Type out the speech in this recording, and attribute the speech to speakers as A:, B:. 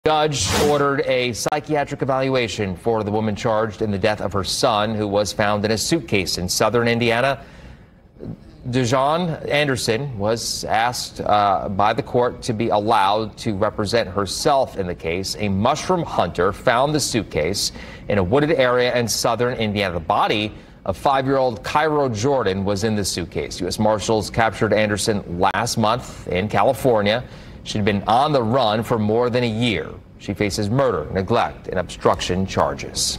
A: Judge ordered a psychiatric evaluation for the woman charged in the death of her son, who was found in a suitcase in southern Indiana. Dejon Anderson was asked by the court to be allowed to represent herself in the case. A mushroom hunter found the suitcase in a wooded area in southern Indiana. The body of 5-year-old Cairo Jordan was in the suitcase. U.S. Marshals captured Anderson last month in California. She'd been on the run for more than a year. She faces murder, neglect, and obstruction charges.